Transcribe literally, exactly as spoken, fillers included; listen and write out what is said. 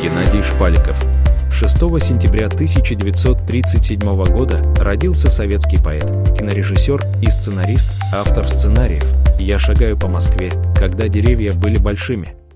Геннадий Шпаликов. шестого сентября тысяча девятьсот тридцать седьмого года родился советский поэт, кинорежиссер и сценарист, автор сценариев «Я шагаю по Москве, когда деревья были большими».